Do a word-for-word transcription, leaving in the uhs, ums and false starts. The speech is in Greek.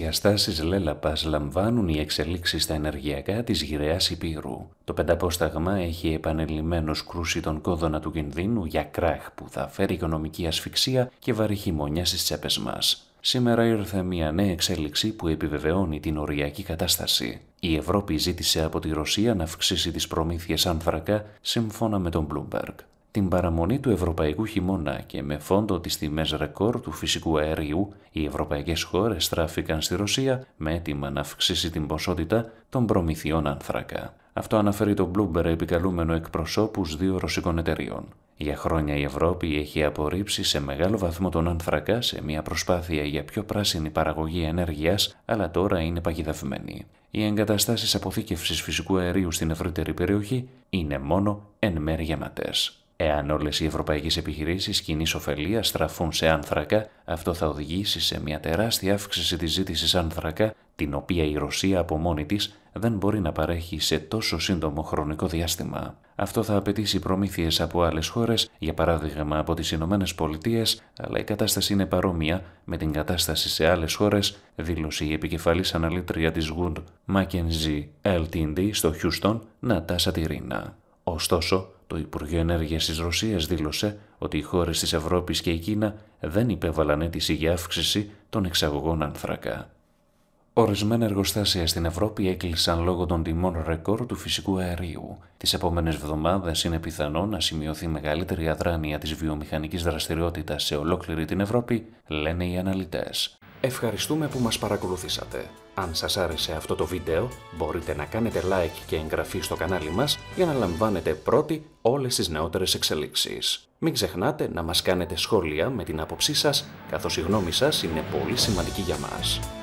διαστάσεις λέλαπας λαμβάνουν οι εξελίξεις στα ενεργειακά της γυραιάς Υπήρου. Το πενταπόσταγμα έχει επανειλημμένως κρούσει τον κόδωνα του κινδύνου για κράχ που θα φέρει οικονομική ασφυξία και βαρύ χειμώνια στις τσέπες μας. Σήμερα ήρθε μια νέα εξέλιξη που επιβεβαιώνει την οριακή κατάσταση. Η Ευρώπη ζήτησε από τη Ρωσία να αυξήσει τις προμήθειες άνθρακα σύμφωνα με τον Bloomberg. Την παραμονή του ευρωπαϊκού χειμώνα και με φόντο τις τιμές ρεκόρ του φυσικού αερίου, οι ευρωπαϊκές χώρες στράφηκαν στη Ρωσία με αίτημα να αυξήσει την ποσότητα των προμηθειών άνθρακα. Αυτό αναφέρει το Bloomberg επικαλούμενο εκπροσώπους δύο ρωσικών εταιριών. Για χρόνια η Ευρώπη έχει απορρίψει σε μεγάλο βαθμό τον άνθρακα σε μια προσπάθεια για πιο πράσινη παραγωγή ενέργειας, αλλά τώρα είναι παγιδευμένη. Οι εγκαταστάσεις αποθήκευσης φυσικού αερίου στην ευρύτερη περιοχή είναι μόνο εν μέρει γεμάτες. Εάν όλες οι ευρωπαϊκές επιχειρήσεις κοινής ωφελίας στραφούν σε άνθρακα, αυτό θα οδηγήσει σε μια τεράστια αύξηση της ζήτησης άνθρακα, την οποία η Ρωσία από μόνη της δεν μπορεί να παρέχει σε τόσο σύντομο χρονικό διάστημα. Αυτό θα απαιτήσει προμήθειες από άλλες χώρες, για παράδειγμα από τις Ηνωμένες Πολιτείες, αλλά η κατάσταση είναι παρόμοια με την κατάσταση σε άλλες χώρες, δήλωσε η επικεφαλής αναλήτρια της Wood Mackenzie ελ τι ντι στο Χιούστον, Νατάσα Τιρίνα. Ωστόσο, το Υπουργείο Ενέργειας της Ρωσίας δήλωσε ότι οι χώρες της Ευρώπης και η Κίνα δεν υπέβαλαν αίτηση για αύξηση των εξαγωγών άνθρακα. Ορισμένα εργοστάσια στην Ευρώπη έκλεισαν λόγω των τιμών ρεκόρ του φυσικού αερίου. Τις επόμενες εβδομάδες είναι πιθανό να σημειωθεί μεγαλύτερη αδράνεια της βιομηχανικής δραστηριότητας σε ολόκληρη την Ευρώπη, λένε οι αναλυτές. Ευχαριστούμε που μας παρακολουθήσατε. Αν σας άρεσε αυτό το βίντεο, μπορείτε να κάνετε like και εγγραφή στο κανάλι μας για να λαμβάνετε πρώτοι όλες τις νεότερες εξελίξεις. Μην ξεχνάτε να μας κάνετε σχόλια με την άποψή σας, καθώς η γνώμη σας είναι πολύ σημαντική για μας.